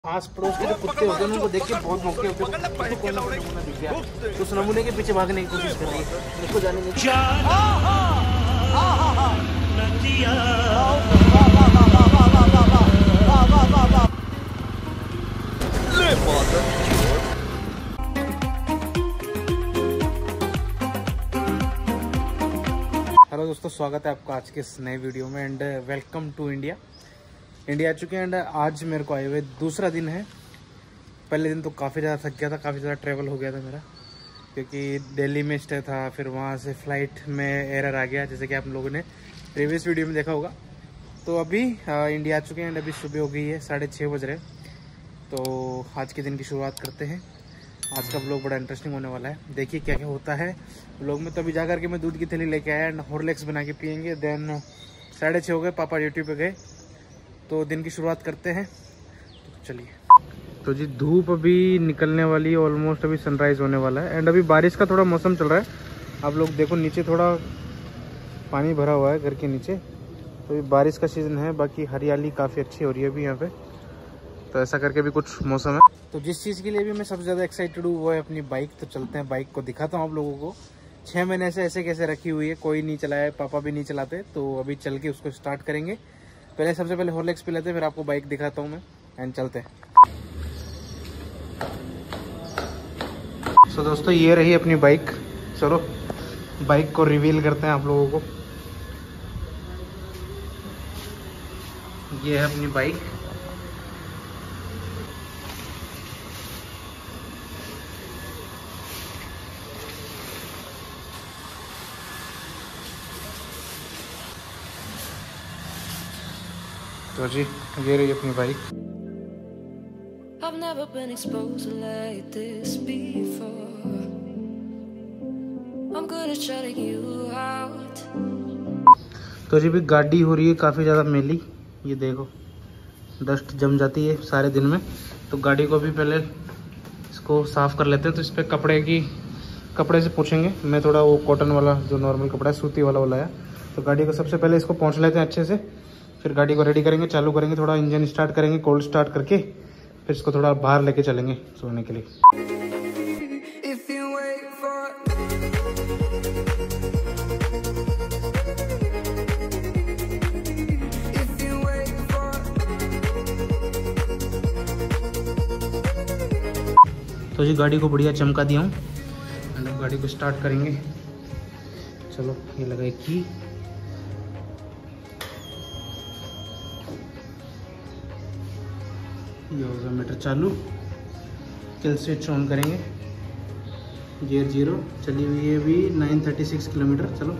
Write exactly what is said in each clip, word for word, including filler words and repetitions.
आस पड़ोस के जो कुत्ते होते हैं उनको देख के बहुत मौके होते हैं, तो कोई ना कोई नमूना दिख गया तो उस नमूने के पीछे भागने की कोशिश कर रही है, उसको जाने नहीं। हेलो दोस्तों, स्वागत है आपका आज के इस नए वीडियो में and welcome to India. India आ चुके हैं एंड आज मेरे को आए हुए दूसरा दिन है। पहले दिन तो काफ़ी ज़्यादा थक गया था, काफ़ी ज़्यादा ट्रैवल हो गया था मेरा, क्योंकि दिल्ली में स्टे था, फिर वहाँ से फ़्लाइट में एरर आ गया, जैसे कि आप लोगों ने प्रीवियस वीडियो में देखा होगा। तो अभी आ, इंडिया आ चुके हैं एंड अभी सुबह हो गई है, साढ़े छः बज रहे। तो आज के दिन की शुरुआत करते हैं। आज का व्लॉग बड़ा इंटरेस्टिंग होने वाला है, देखिए क्या क्या होता है व्लॉग में। तो अभी जा करके मैं दूध की थैली लेके आया एंड हॉर्लिक्स बना के पियेंगे। देन साढ़े छः हो गए, पापा ड्यूटी पे गए, तो दिन की शुरुआत करते हैं। तो चलिए। तो जी धूप अभी निकलने वाली है, ऑलमोस्ट अभी सनराइज होने वाला है एंड अभी बारिश का थोड़ा मौसम चल रहा है। आप लोग देखो नीचे थोड़ा पानी भरा हुआ है घर के नीचे, तो अभी बारिश का सीज़न है। बाकी हरियाली काफ़ी अच्छी हो रही है अभी यहाँ पे, तो ऐसा करके भी कुछ मौसम है। तो जिस चीज़ के लिए भी मैं सबसे ज़्यादा एक्साइटेड हूँ वो है अपनी बाइक। तो चलते हैं, बाइक को दिखाता हूँ आप लोगों को। छः महीने से ऐसे कैसे रखी हुई है, कोई नहीं चलाया, पापा भी नहीं चलाते, तो अभी चल के उसको स्टार्ट करेंगे। पहले सबसे पहले हॉर्लिक्स पी लेते हैं, फिर आपको बाइक दिखाता हूँ मैं एंड चलते हैं। सो so, दोस्तों ये रही अपनी बाइक। चलो बाइक को रिवील करते हैं आप लोगों को। ये है अपनी बाइक। तो जी ये रही अपनी bike. I've never been exposed like this before. I'm good at shutting you out. तो जी भी गाड़ी हो रही है काफ़ी ज़्यादा मैली, ये देखो डस्ट जम जाती है सारे दिन में। तो गाड़ी को भी पहले इसको साफ़ कर लेते हैं। तो इस पर कपड़े की कपड़े से पूछेंगे। मैं थोड़ा वो कॉटन वाला जो नॉर्मल कपड़ा है सूती वाला वो लाया। तो गाड़ी को सबसे पहले इसको पोंछ लेते हैं अच्छे से, फिर गाड़ी को रेडी करेंगे, चालू करेंगे, थोड़ा इंजन स्टार्ट करेंगे कोल्ड स्टार्ट करके, फिर इसको थोड़ा बाहर लेके चलेंगे सोने के लिए। तो जी गाड़ी को बढ़िया चमका दिया हूँ एंड अब गाड़ी को स्टार्ट करेंगे। चलो ये लगाए की ये होगा मीटर चालू, किल स्विच ऑन करेंगे। गियर जीरो चली हुई है अभी नाइन थर्टी सिक्स किलोमीटर। चलो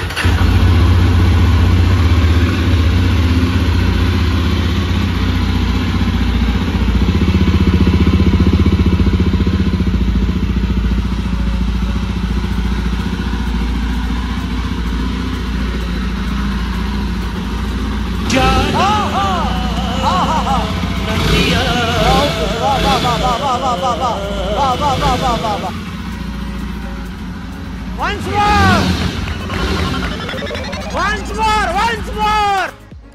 Once more! Once more! Once more!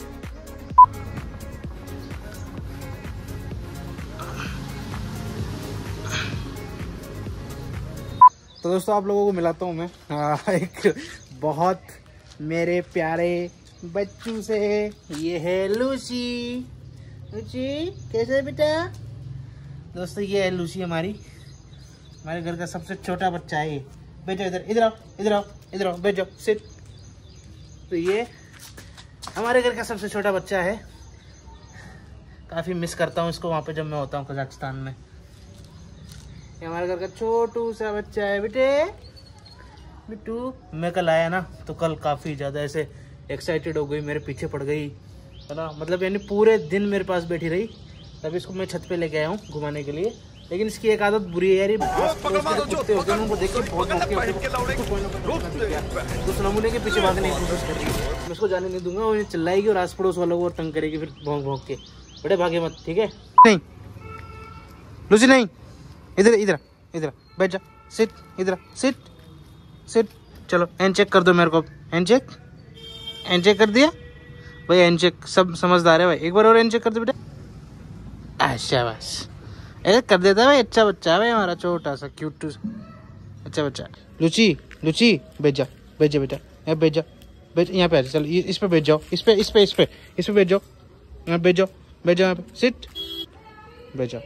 तो दोस्तों आप लोगों को मिलाता हूँ मैं आ, एक बहुत मेरे प्यारे बच्चों से। ये है लूसी। लूसी कैसे है बेटा? दोस्तों ये है लूसी, हमारी हमारे घर का सबसे छोटा बच्चा है। ये बैठ जाओ इधर, इधर आओ, इधर आओ, इधर आओ, बैठ जाओ, सिट। तो ये हमारे घर का सबसे छोटा बच्चा है। काफ़ी मिस करता हूँ इसको वहाँ पे जब मैं होता हूँ कजाकिस्तान में। ये हमारे घर का छोटू सा बच्चा है बेटे। बिट्टू मैं कल आया ना, तो कल काफ़ी ज़्यादा ऐसे एक्साइटेड हो गई, मेरे पीछे पड़ गई है ना, मतलब यानी पूरे दिन मेरे पास बैठी रही। तभी इसको मैं छत पे लेके आया हूँ घुमाने के लिए। लेकिन इसकी एक आदत बुरी है यार, ये कुत्ते होते हैं उनको देख के बहुत मौके होते हैं, तो उस नमूने के पीछे भागने की कोशिश कर रही है। मैं उसको जाने नहीं दूंगा, वो चिल्लाएगी और आस पड़ोस वालों को तंग करेगी, फिर भौंक भौंक के। बड़े भागे मत, ठीक है? नहीं लूसी नहीं, इधर इधर इधर बैठ जा, सिट, इधर सिट सिट। चलो हैंड चेक कर दो मेरे को, हैंड चेक हैंड चेक कर दिया भाई, हैंड चेक। सब समझदार है भाई, एक बार और हैंड चेक कर दो बेटा। अच्छा बस ऐसे कर देता है भाई, अच्छा बच्चा है भाई हमारा, छोटा सा क्यूट अच्छा बच्चा। लुची लुची भेज जा भेज जा बेटा, यहाँ भेज जा भेज, यहाँ पे आ चल, इस पे भेज जाओ, इस पे इस पे इस पे इस पे भेज जाओ, यहाँ भेज जाओ भेज जाओ, यहाँ पे सिट भेज जाओ।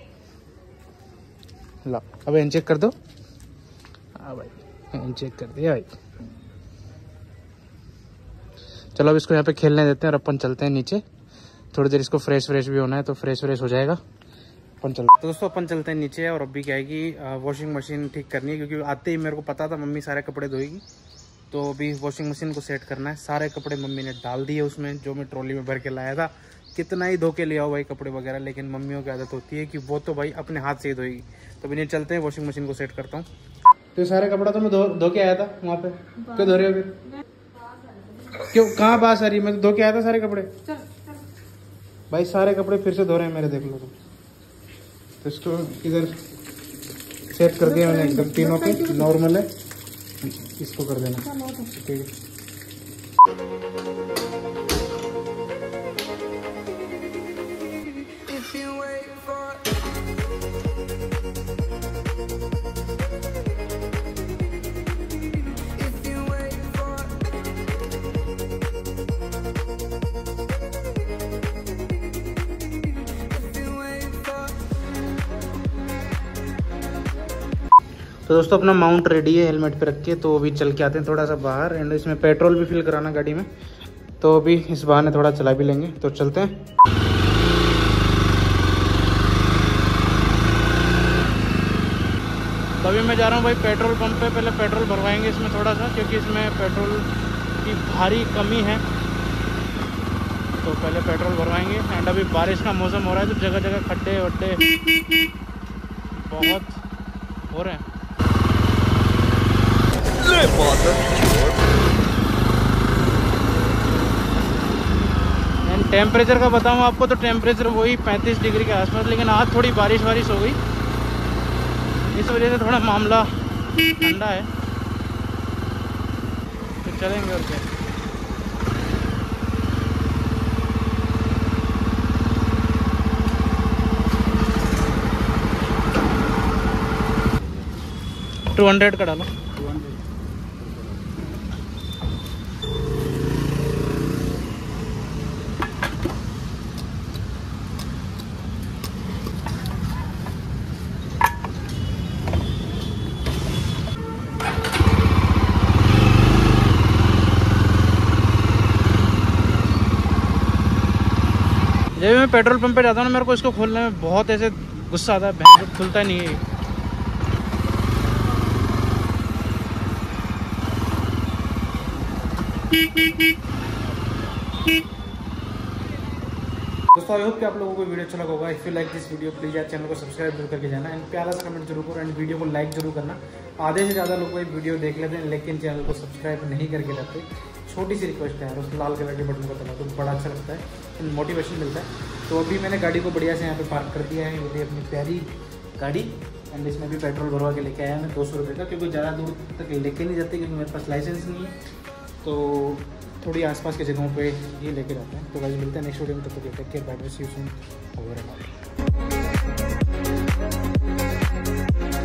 ला अब हैंड चेक कर दो। हाँ भाई हैंड चेक कर दिया भाई। चलो अब इसको यहाँ पे खेलने देते हैं और अपन चलते हैं नीचे, थोड़ी देर इसको फ्रेश फ्रेश भी होना है तो फ्रेश फ्रेश हो जाएगा, अपन चलते तो दोस्तों अपन चलते हैं नीचे। और अभी क्या है कि वॉशिंग मशीन ठीक करनी है, क्योंकि आते ही मेरे को पता था मम्मी सारे कपड़े धोएगी, तो अभी वॉशिंग मशीन को सेट करना है। सारे कपड़े मम्मी ने डाल दिए उसमें, जो मैं ट्रॉली में भर के लाया था। कितना ही धो के ले आओ भाई कपड़े वगैरह, लेकिन मम्मियों की आदत होती है कि वो तो भाई अपने हाथ से ही धोएगी। तो अभी नहीं चलते हैं, वॉशिंग मशीन को सेट करता हूँ। तो सारे कपड़ा तो मैं धो धो के आया था वहाँ पे, क्यों धो रहे हो फिर? क्यों कहाँ बात आ रही? मैं धो के आया था सारे कपड़े। भाई सारे कपड़े फिर से धो रहे हैं मेरे, देख लो तुम। तो इसको इधर सेट कर दिया मैंने एकदम, तीनों के नॉर्मल है, इसको कर देना ठीक है। तो दोस्तों अपना माउंट रेडी है, हेलमेट पे रख के, तो अभी चल के आते हैं थोड़ा सा बाहर। एंड इसमें पेट्रोल भी फिल कराना गाड़ी में, तो अभी इस बहाने थोड़ा चला भी लेंगे, तो चलते हैं। तो अभी मैं जा रहा हूँ भाई पेट्रोल पंप पे, पहले पेट्रोल भरवाएंगे इसमें थोड़ा सा, क्योंकि इसमें पेट्रोल की भारी कमी है, तो पहले पेट्रोल भरवाएंगे। एंड अभी बारिश का मौसम हो रहा है, तो जगह जगह खड्डे वड्डे बहुत हो रहे हैं। टेम्परेचर का बताऊँ आपको, तो टेम्परेचर वही पैंतीस डिग्री के आसपास, लेकिन आज थोड़ी बारिश वारिश हो गई, इस वजह से थोड़ा मामला ठंडा है। तो चलेंगे और क्या। टू हंड्रेड का डालो। जब मैं पेट्रोल पंप पे जाता हूँ ना, मेरे को इसको खोलने में बहुत ऐसे गुस्सा आता है, खुलता नहीं है। दोस्तों आई होप कि आप लोगों को वीडियो अच्छा लगा होगा। If you like this video please यार चैनल को सब्सक्राइब जरूर करके जाना, एंड प्यारा सा कमेंट जरूर करो, एंड वीडियो को लाइक जरूर करना। आधे से ज़्यादा लोग भाई वीडियो देख लेते हैं लेकिन चैनल को सब्सक्राइब नहीं करके जाते। छोटी सी रिक्वेस्ट है यार, उस लाल कलर के बटन को दबा तो बड़ा अच्छा लगता है, मोटिवेशन मिलता है। तो अभी मैंने गाड़ी को बढ़िया से यहाँ पे पार्क कर दिया है, ये अपनी प्यारी गाड़ी। एंड इसमें भी पेट्रोल भरवा के लेके आया मैं दो सौ रुपये का, क्योंकि ज़्यादा दूर तक लेके नहीं जाते, क्योंकि मेरे पास लाइसेंस नहीं है, तो थोड़ी आसपास के जगहों पे ये लेके जाते हैं। तो गाइस मिलते हैं नेक्स्ट वीडियो में, तब तक take care, bye bye, see you soon, over and out.